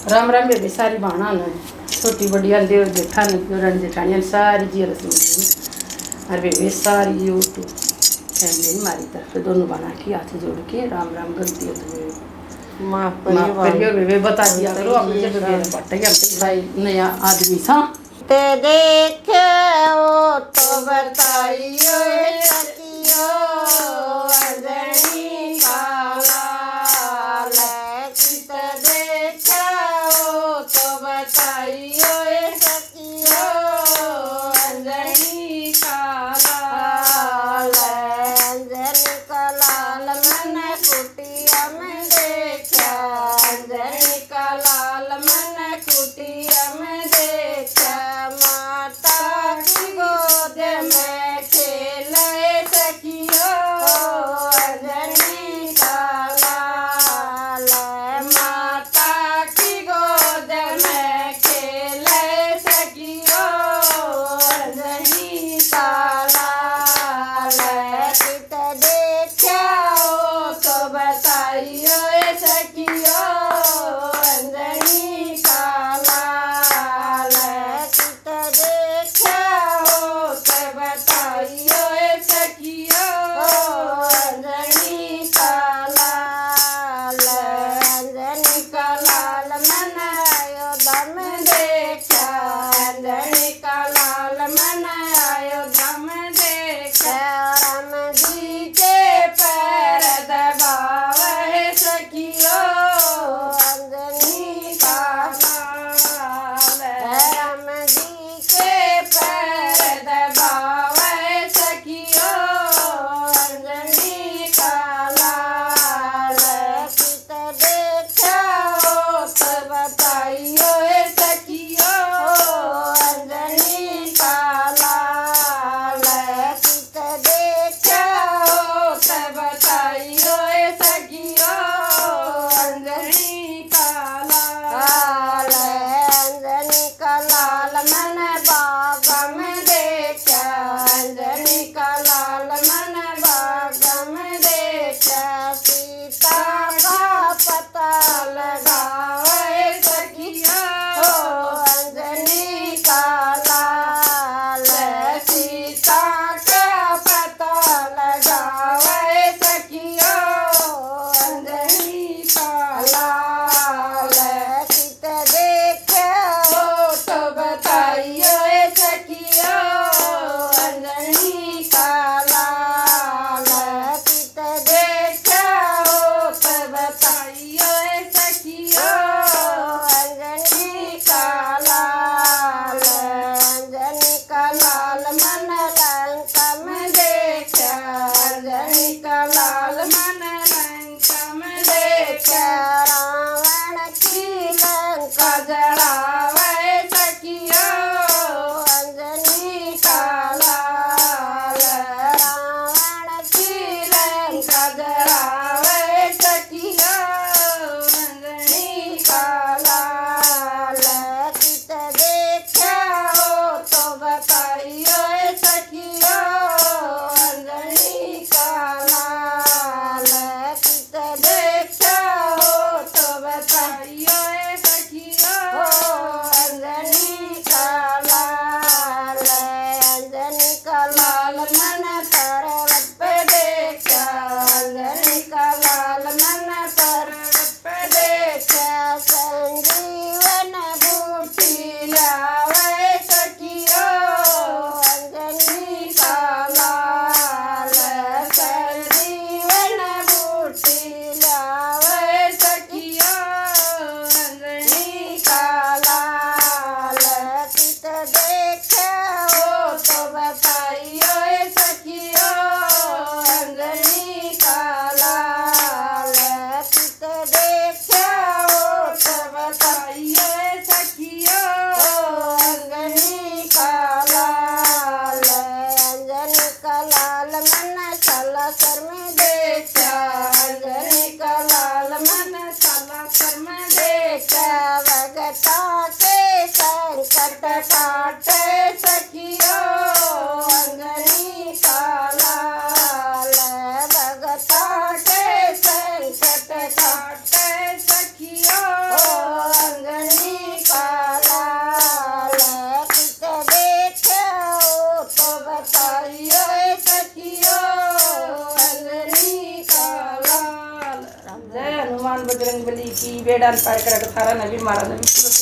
Ram Ram baby सारी बाणा न छोटी बड़ी देव जेठा न जेठानिया सारी जी रस्म और बेबी सारी यूट्यूब फैमिली हमारी तरफ दोनों बाणा की हाथ जोड़ के राम राम गलती हो तो माफ करियो बेबी बता दिया करो अपने जब बेबी पट्टे हम भाई नया आदमी था ते देखे ओ तो बताइयो सखियो अंजनी काला कित देखे ओ तो बताइयो सखियो अंजनी काला अंजनी कलाल मन कुटिया में देखा अंजनी कलाल मन कुटिया में देखा माता की गोद में खेले सखियो अंजनी कालाल माता की गोद में खेले सखियो अंजनी कालाल कित देखा हो तो बताइयो सखियो अंजनी कालाल कित देखा हो तो बताइयो सखियो अंजनी कालाल अंजनी कालाल मन आयो दम देखा अंजनी कालाल मन आयो दम देखा राम जी के पैर दबावे सखियो अंजनी कालाल राम जी के पैर दबावे सखियो अंजनी कालाल कित देखा हो तो बताइयो सखियो अंजनी कालाल कित देखा हो तो बताइयो सखियो अंजनी कालाल अंजनी कालाल मन बाग में देखा अंजनी कालाल मन बाग में देखा सीता का पता लगावे सखियो अंजनी कालाल सीता का पता लगावे सखियो अंजनी कालाल कित देखा हो तो बताइयो सखियो अंजनी कालाल कित देखा हो तो बताइयो सखियो अंजनी कालाल अंजनी कालाल मन लंका में देखा अंजनी कालाल मन लंका में देखा रावण की लंका जलावे सखियो अंजनी कालाल रावण की लंका जलावे सखियो अंजनी कालाल कित देखा हो तो बताइयो सखियो अंजनी कालाल कित देखा हो तो बताइयो सखियो अंजनी कालाल अंजनी कालाल मन पर्वत पे देखा अंजनी कालाल मन पर्वत पे देखा संजीवन बूटी लावे सखियो अंजनी कालाल संजीवन बूटी लावे सखियो अंजनी कालाल कित देखा हो तो बताइयो सखियो अंजनी कालाल कित देखा हो तो बताइयो सखियो अंजनी कालाल अंजनी कालाल मन सलासर में देखा अंजनी कालाल मन सलासर में देखा भगता के संकट काटे सखियो अंजनी कालाल भगता के संकट काटे सखियो अंजनी जय हनुमान बजरंग बली की। बेड़ा पार कर सारा नबी मारा नबी।